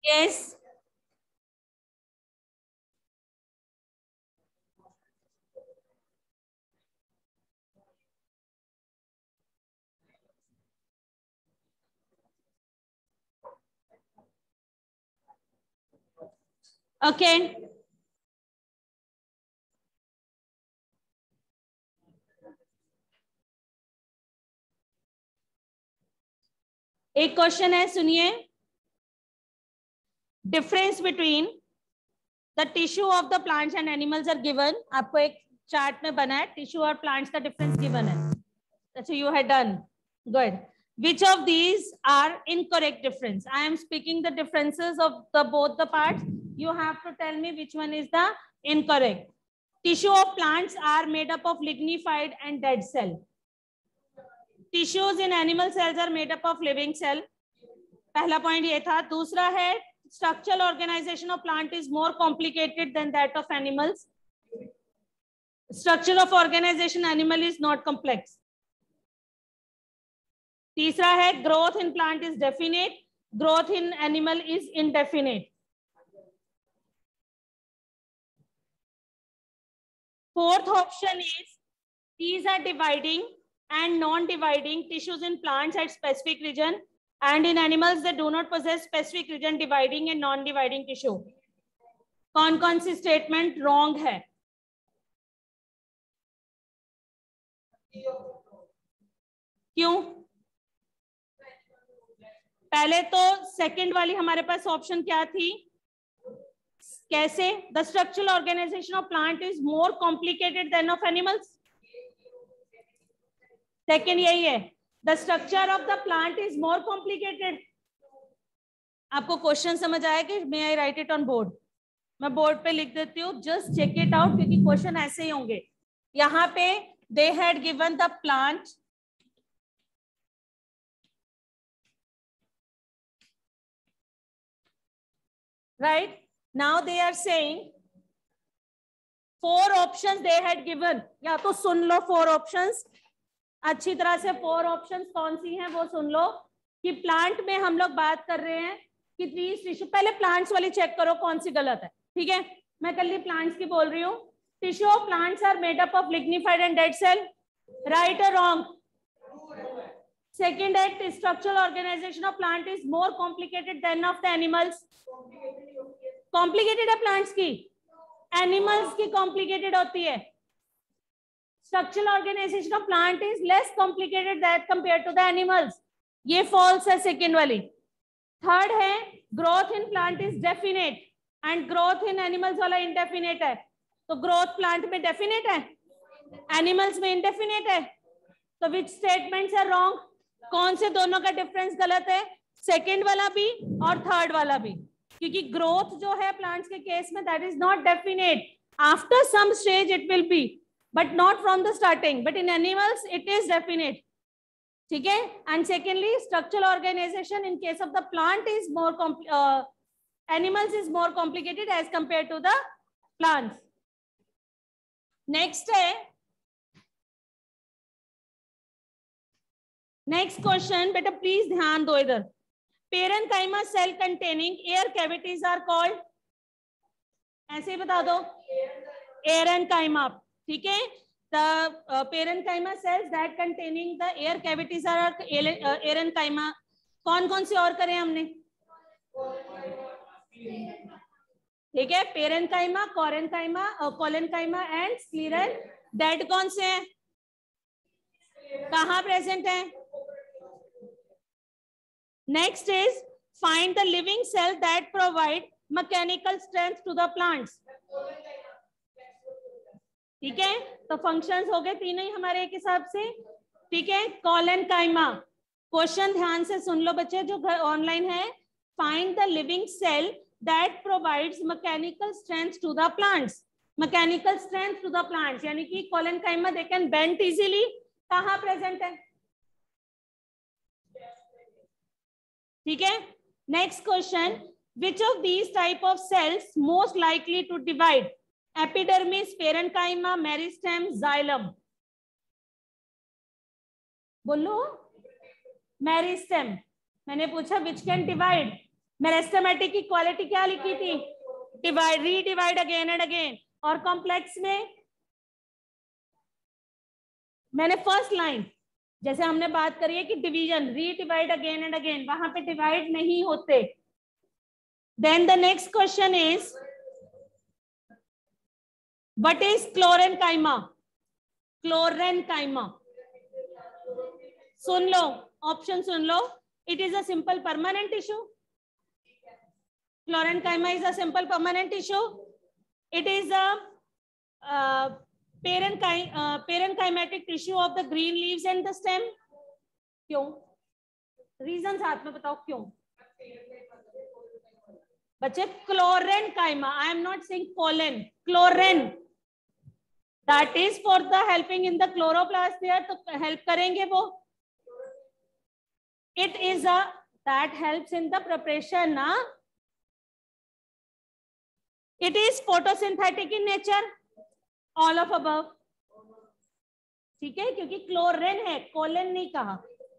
Yes, okay. एक question है, सुनिए। Difference between the tissue of the plants and animals are given. आपको एक चार्ट में बना है, टिश्यू और प्लांट्स का डिफरेंस गिवन है। अच्छा, you have done good. Which of these are incorrect difference? I am speaking the differences of the both the parts. You have to tell me which one is the incorrect. Tissue of plants are made up of lignified and dead cell. Tissues in animal cells are made up of living cell. पहला point ये था। दूसरा है structural organization of plant is more complicated than that of animals. Structure of organization animal is not complex. तीसरा है growth in plant is definite, growth in animal is indefinite. Fourth option is these are dividing and non-dividing tissues in plants at specific region, and in animals they do not possess specific region dividing and non-dividing tissue. कौन कौन सी statement wrong है? क्यों? पहले तो second वाली हमारे पास option क्या थी? कैसे? The structural organisation of plant is more complicated than of animals. Second यही है, the structure of the plant is more complicated. आपको क्वेश्चन समझ आया कि may I write it on board? मैं बोर्ड पे लिख देती हूँ, जस्ट चेक इट आउट, क्योंकि क्वेश्चन ऐसे ही होंगे। यहाँ पे they had given the plant, right? Now they are saying 4 options they had given. या तो सुन लो 4 options अच्छी तरह से। 4 options कौन सी हैं वो सुन लो। कि प्लांट में हम लोग बात कर रहे हैं कि 3 टिश्यू, पहले प्लांट्स वाली चेक करो कौन सी गलत है, ठीक है? मैं कल प्लांट्स की बोल रही हूँ। Tissue of plants are made up of lignified and dead cell, right और wrong? Second, that structural organization of plant is more complicated than of the animals. Complicated है plants की, animals की complicated होती है। Structural organization of plant is less complicated that compared to the animals. ये false है second वाली। Third है growth in plant is definite and growth in animals वाला indefinite है। तो growth plant में definite है, animals में indefinite है। तो which statements are wrong? कौन से दोनों का डिफरेंस गलत है? सेकेंड वाला भी और थर्ड वाला भी, क्योंकि ग्रोथ जो है प्लांट्स के केस में that is not definite. After some stage it will be, but not from the starting, but in animals it is definite, ठीक है? And secondly structural organisation in case of the plant is more animals is more complicated as compare to the plants. Next है, next question बेटा please ध्यान दो इधर। Parenchyma cell containing air cavities are called, ऐसे ही बता दो, aerenchyma, ठीक है? The parenchyma cells that containing the air cavities are aerenchyma. कौन कौन सी और करें हमने? ठीक है, parenchyma, chlorenchyma, collenchyma and scleral. Dead कौन से हैं? कहाँ प्रेजेंट है? Next is find the living cell that provide mechanical strength to the plants. ठीक है, तो फंक्शंस हो गए तीनों ही हमारे एक हिसाब से, ठीक है? कोलेन्काइमा, क्वेश्चन ध्यान से सुन लो बच्चे जो ऑनलाइन है। Find the living cell that provides mechanical strength to the plants. Mechanical strength to the plants यानी कि collenchyma they can bend easily, कहाँ प्रेजेंट है? ठीक है। Next question, which of these type of cells most likely to divide? Epidermis, parenchyma, meristem, xylem. बोलो। Meristem. मैंने पूछा which can divide, meristematic की क्वालिटी क्या लिखी थी? Divide, redivide again and again. और कॉम्प्लेक्स में मैंने फर्स्ट लाइन जैसे हमने बात करी है कि division, redivide again and again, वहां पे डिवाइड नहीं होते। Then the next question is what is chlorenchyma? Chlorenchyma सुन लो, ऑप्शन सुन लो। It is a simple permanent tissue. Chlorenchyma is a simple permanent tissue. It is a parenchymatic tissue of the green leaves and the stem. क्यों? Reason साथ में बताओ क्यों? बच्चे chlorenchyma, I am not saying collen, chloren, that is for the helping in the chloroplast there, तो help करेंगे वो। It is a that helps in the preparation ना। It is photosynthetic in nature, all of above. ठीक है, क्योंकि क्लोरेन है, कोलेन नहीं कहा,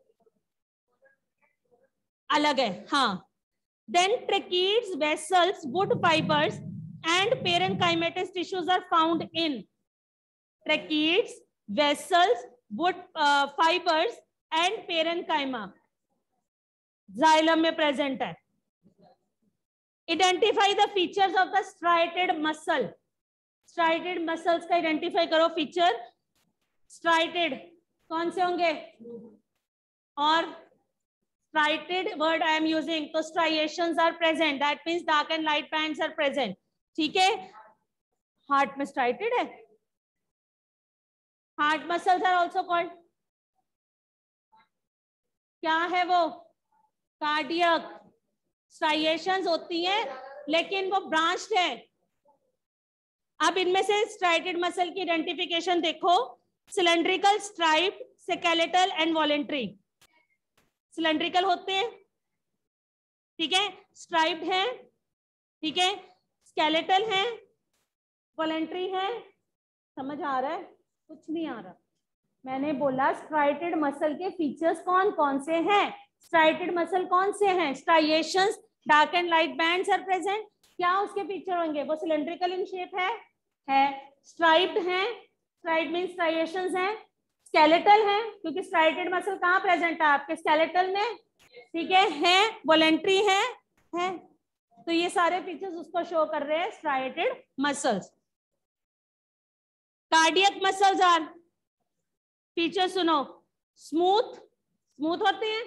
अलग है। हाँ, then tracheids, vessels, wood fibers and parenchymatous tissues are found in tracheids, vessels, wood fibers and parenchyma, xylem में present है। Identify the features of the striated muscle. Striated muscles का identify करो feature। striated कौन से होंगे? और striated word I am using, तो striations are present, that means dark and light bands are present। ठीक है, heart में striated है। heart muscles are also called, क्या है वो? cardiac। स्ट्राइएशंस होती हैं लेकिन वो ब्रांच्ड है। अब इनमें से स्ट्राइटेड मसल की आइडेंटिफिकेशन देखो, cylindrical, striped, skeletal and voluntary. Cylindrical होते हैं, ठीक है, स्ट्राइप्ड है, ठीक है, स्केलेटल है, वॉलेंट्री है। समझ आ रहा है? कुछ नहीं आ रहा। मैंने बोला स्ट्राइटेड मसल के फीचर्स कौन कौन से हैं। स्ट्राइटेड मसल कौन से हैं? Striations, dark and light bands are present. क्या उसके फीचर होंगे? वो सिलेंड्रिकल इन शेप है, स्ट्राइप्ड है, स्ट्राइप्ड मींस स्ट्राइएशंस हैं, स्केलेटल है क्योंकि स्ट्राइटेड मसल कहाँ प्रेजेंट है? आपके स्केलेटल में, ठीक है, वॉलेंट्री है। तो ये सारे फीचर्स उसको शो कर रहे हैं striated muscles. Cardiac muscles are, feature सुनो, स्मूथ, स्मूथ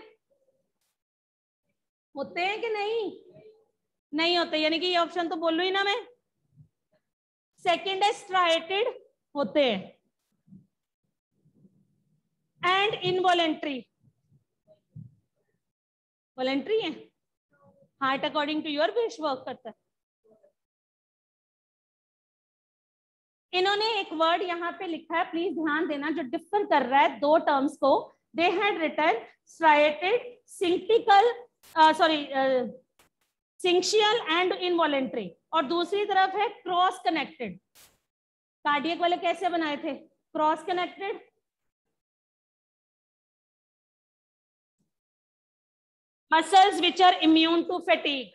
होते हैं कि नहीं होते, यानी कि ये ऑप्शन तो बोल रही ना मैं। सेकंड है स्ट्राइटेड होते हैं, एंड इनवॉलेंट्री, वॉलेंट्री है। Heart according to your wish work करता है। इन्होंने एक वर्ड यहाँ पे लिखा है, प्लीज ध्यान देना, जो डिफर कर रहा है दो टर्म्स को। They had written striated, syncytial, syncytial and involuntary, और दूसरी तरफ है क्रॉस कनेक्टेड। कार्डियक वाले कैसे बनाए थे? Cross connected. Muscles which are immune to fatigue,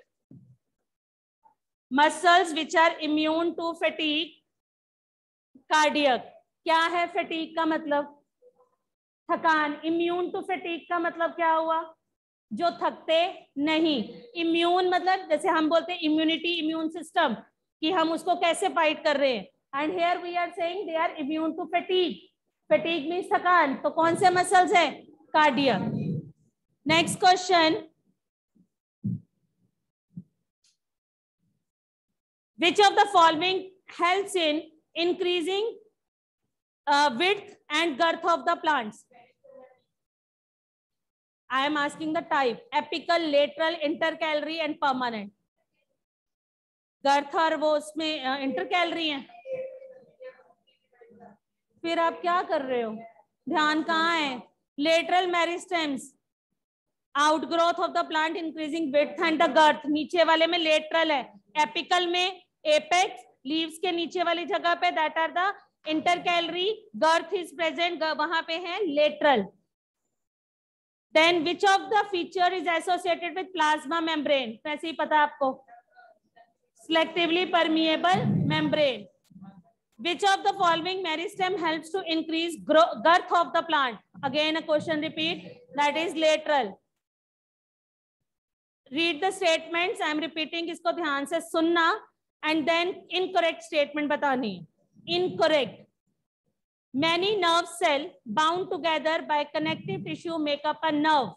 muscles which are immune to fatigue, cardiac. क्या है फैटीग का मतलब? थकान। इम्यून टू फैटीग का मतलब क्या हुआ? जो थकते नहीं। इम्यून मतलब जैसे हम बोलते हैं इम्यूनिटी, इम्यून सिस्टम, कि हम उसको कैसे फाइट कर रहे हैं। And here we are saying they are immune to fatigue. Fatigue means थकान, तो कौन से मसल्स है? Cardiac. Next question, which of the following helps in increasing width and girth of the plants? I am asking the type, apical, lateral, intercalary and permanent. Girth और वो उसमें intercalary है। फिर आप क्या कर रहे हो? ध्यान कहाँ है? Lateral meristems, outgrowth of the plant increasing width and the girth, नीचे वाले में लेटरल है। एपिकल में एपेक्स, लीव्स के नीचे वाली जगह पे, that are the intercalary, girth is present, वहां पे है lateral. Then which of the feature is associated with plasma membrane, वैसे ही पता है आपको, selectively permeable membrane. Which of the following meristem helps to increase girth of the plant? Again a question repeat, that is lateral. Read the statements, I am repeating, इसको ध्यान से सुनना and then incorrect statement बतानी है. Incorrect. Many nerve cells bound together by connective tissue make up a nerve.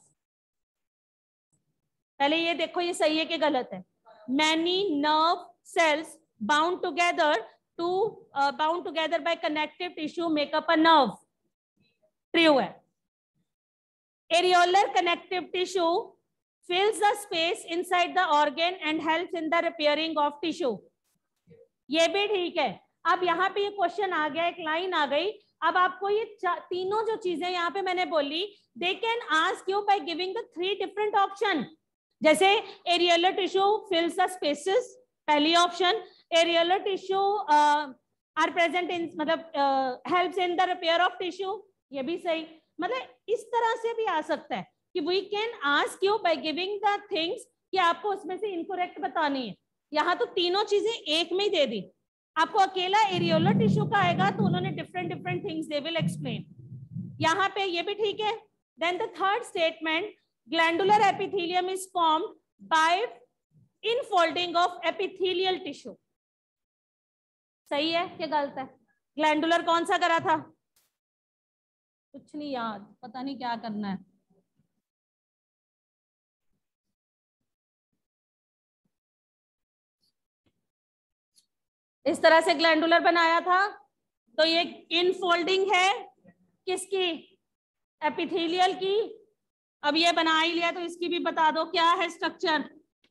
पहले ये देखो ये सही है कि गलत है. Many nerve cells bound together by connective tissue make up a nerve. True है. Areolar connective tissue fills the space inside the organ and helps in the repairing of tissue. ये भी ठीक है. अब यहाँ पे ये क्वेश्चन आ गया, एक लाइन आ गई. अब आपको ये तीनों जो चीजें यहाँ पे मैंने बोली, they can ask you by giving the 3 different option. जैसे areolar tissue fills the spaces, पहली option. Areolar tissue are present in, मतलब helps in the repair of tissue, ये भी सही. मतलब इस तरह से भी आ सकता है कि we can ask you by giving the things कि आपको उसमें से इनकरेक्ट बतानी है. यहाँ तो तीनों चीजें एक में ही दे दी. आपको अकेला एरियलर टिश्यू का आएगा तो उन्होंने different things they will explain. यहाँ पे ये भी ठीक है. Then the third statement, glandular epithelium is formed by infolding of epithelial tissue. सही है क्या गलत है? ग्लैंडुलर कौन सा करा था? कुछ नहीं याद, पता नहीं क्या करना है. इस तरह से ग्लैंडुलर बनाया था. तो ये इनफोल्डिंग है किसकी? एपिथेलियल की. अब ये बना ही लिया तो इसकी भी बता दो क्या है स्ट्रक्चर.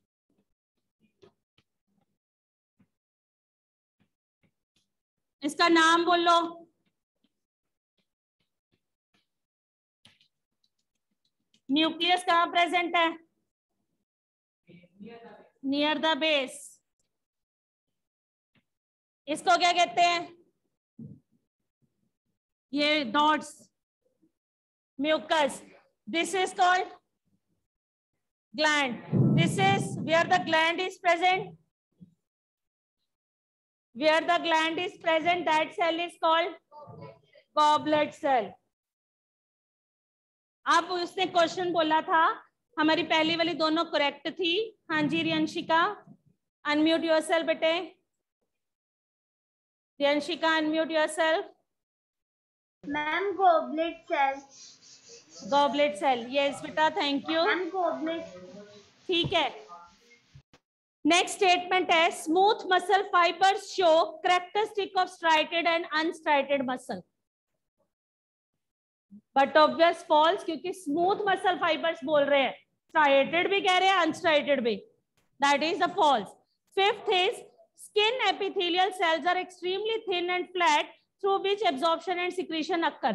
इसका नाम बोलो. न्यूक्लियस कहाँ प्रेजेंट है? Near the base. इसको क्या कहते हैं? ये dots, mucus. This is called gland. This is where the gland is present. Where the gland is present, that cell is called goblet cell. अब उसने क्वेश्चन बोला था, हमारी पहली वाली दोनों करेक्ट थी. हाँ जी रियंशिका, अनम्यूट योरसेल्फ बेटे. Riyanshika unmute yourself. Ma'am goblet cell. Goblet cell, yes बेटा, थैंक यू. Ma'am goblet. ठीक है. नेक्स्ट स्टेटमेंट है, smooth muscle fibres show characteristic of striated and unstriated muscle. But obvious false, क्योंकि स्मूथ मसल फाइबर्स बोल रहे हैं, striated भी कह रहे हैं, अनस्ट्राइटेड भी. That is the false. Fifth is skin epithelial cells are extremely thin and flat through which absorption and secretion occur.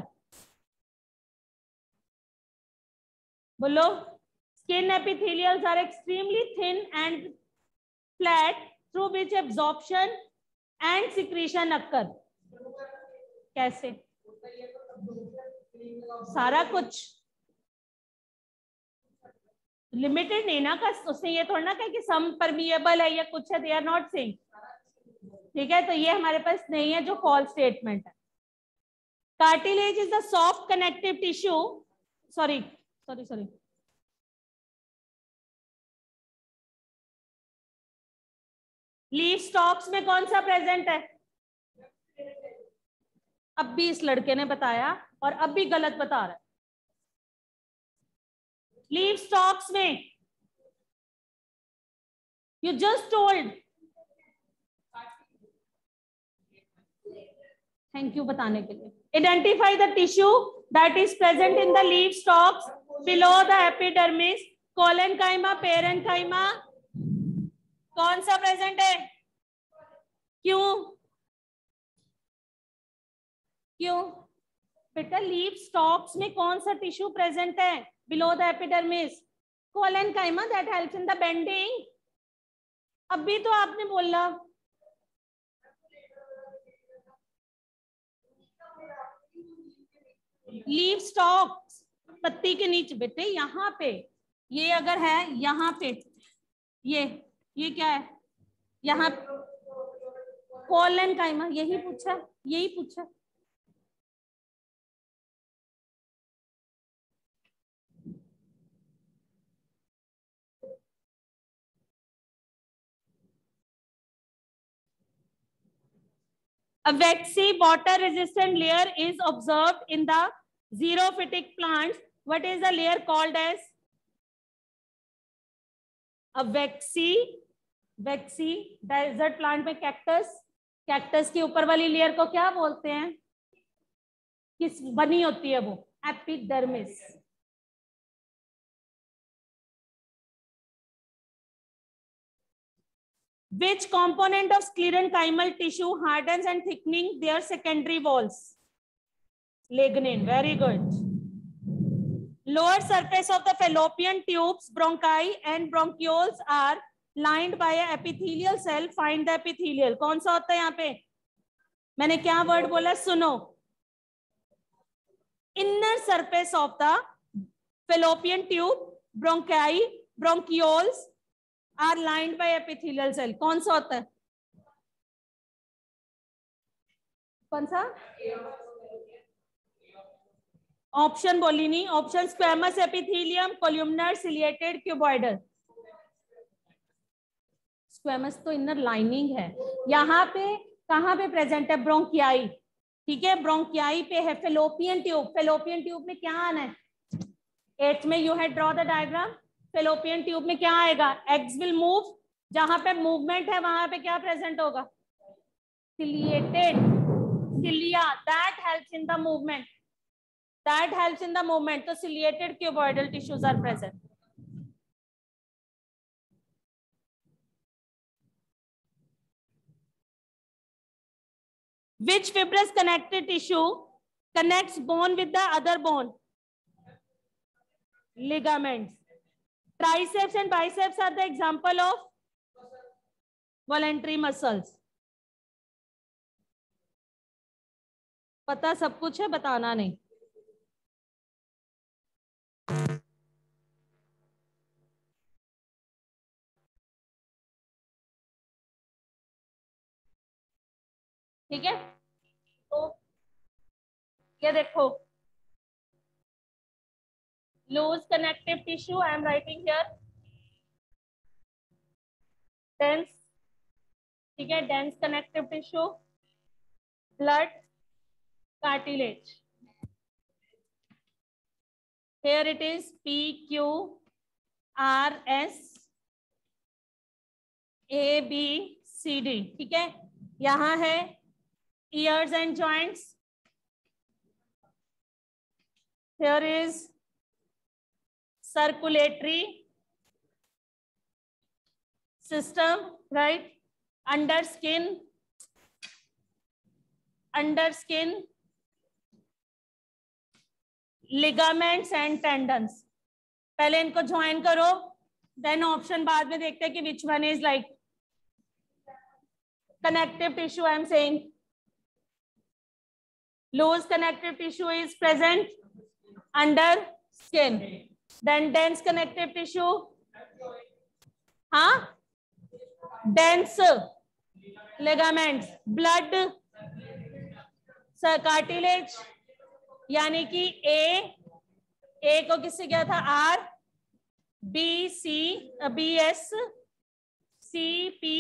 बोलो. Skin epithelials are extremely thin and flat through which absorption and secretion occur. कैसे? सारा कुछ limited नहीं ना का, उसने ये थोड़ा ना कहा कि सम परमिएबल है या कुछ है. They are not saying. ठीक है, तो ये हमारे पास नहीं है जो फॉल्स स्टेटमेंट है. Cartilage is the soft connective tissue. Sorry. Leaf stalks में कौन सा प्रेजेंट है? अब भी इस लड़के ने बताया और अब भी गलत बता रहा है. लीफ स्टॉक्स में you just told. Thank you बताने के लिए. Identify the tissue that is present in the leaf stalks below the epidermis. Collenchyma, parenchyma, कौन सा प्रेजेंट है? क्यों बेटा? लीफ स्टॉक्स में कौन सा टिश्यू प्रेजेंट है below the epidermis? Collenchyma that helps in the bending. अभी तो आपने बोला. लीफ स्टॉक्स पत्ती के नीचे बेटे, यहाँ पे ये अगर है, यहाँ पे ये क्या है, यहाँ कोलेनकाइमा, यही पूछा, यही पूछा। A waxy water-resistant layer is observed in the xerophytic plants. What is the layer called as? A waxy desert plant में कैक्टस के ऊपर वाली लेयर को क्या बोलते हैं? किस बनी होती है वो? Epidermis. Which component of sclerenchymal tissue hardens and thickening their secondary walls? Lignin. Very good. Lower surface of the fallopian tubes, bronchi and bronchioles are lined by a epithelial cell. Find the epithelial. कौन सा होता है यहाँ पे? मैंने क्या word बोला? सुनो. Inner surface of the fallopian tube, bronchi, bronchioles are lined by epithelial cell. कौन सा होता है? कौन सा? ऑप्शन बोली नहीं. Option squamous epithelium, columnar, ciliated, cuboidal. Squamous तो इनर लाइनिंग है. यहाँ पे कहाँ पे प्रेजेंट है? ब्रोंकियाई. ठीक है, ब्रोंकियाई पे है. फेलोपियन ट्यूब, फेलोपियन ट्यूब में क्या आना है? 8th में you had draw the diagram. Fallopian tube में क्या आएगा? Eggs will move. जहां पे मूवमेंट है वहां पे क्या प्रेजेंट होगा? Ciliated cilia. That helps in the movement. That helps in the movement. So ciliated cuboidal tissues are present. Which fibrous connective tissue connects bone with the other bone? Ligaments. Triceps and biceps are the example of voluntary muscles. पता सब कुछ है, बताना नहीं. ठीक है, तो ये देखो, loose connective tissue I am writing here. Dense, ठीक है, dense connective tissue, blood, cartilage. Here it is P, Q, R, S, A, B, C, D. ठीक है, यहाँ है ears and joints. Here is circulatory system, right? Under skin, ligaments and tendons. पहले इनको join करो, then option बाद में देखते हैं कि which one is like connective tissue. I am saying loose connective tissue is present under skin. Then dense connective tissue, हाँ, dense ligaments, blood, cartilage. यानी कि ए को किससे किया था? R, B C, B S, C P,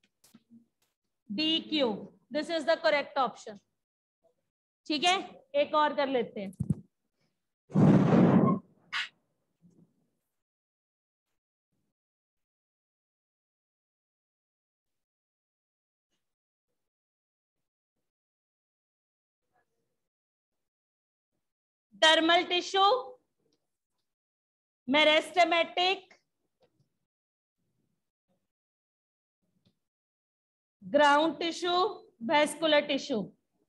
D Q. This is the correct option. ठीक है, एक और कर लेते हैं. dermal tissue, meristematic, ground tissue, vascular tissue.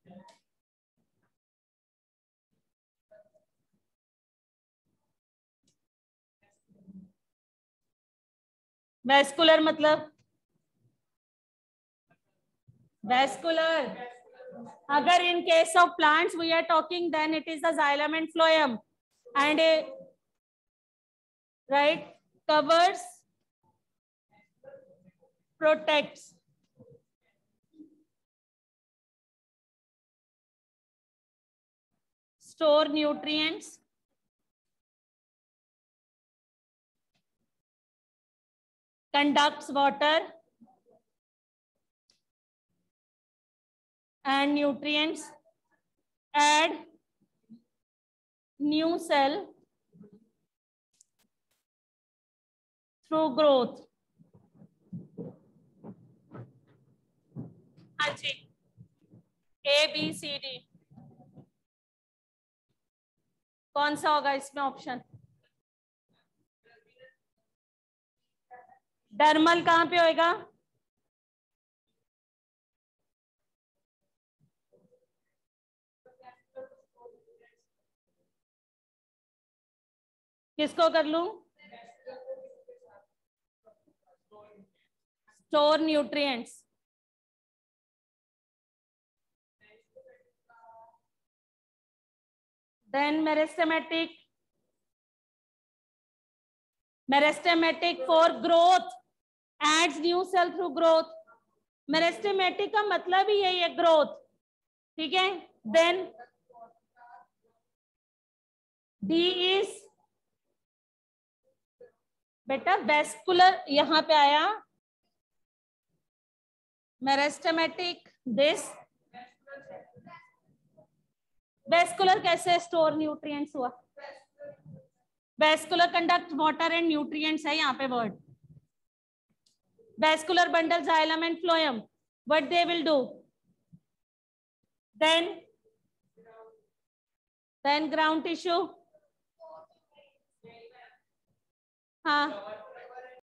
Vascular मतलब vascular. अगर in case of plants we are talking, then it is the xylem and phloem. and right, covers, protects, store nutrients, conducts water and nutrients, add new cell through growth. हाँ जी, ABCD कौन सा होगा इसमें option? Dermal कहां पे होएगा? किसको कर लूं? Store nutrients, then meristematic for growth, adds new cell through growth. meristematic का मतलब ही यही है, ग्रोथ. ठीक है, then D is बेटा वेस्कुलर, यहां पे आया meristematic. दिस वेस्कुलर कैसे स्टोर न्यूट्रिएंट्स हुआ? Vascular conduct water and nutrients है यहाँ पे word. Vascular bundle xylem and phloem, what they will do? Then ground tissue. हाँ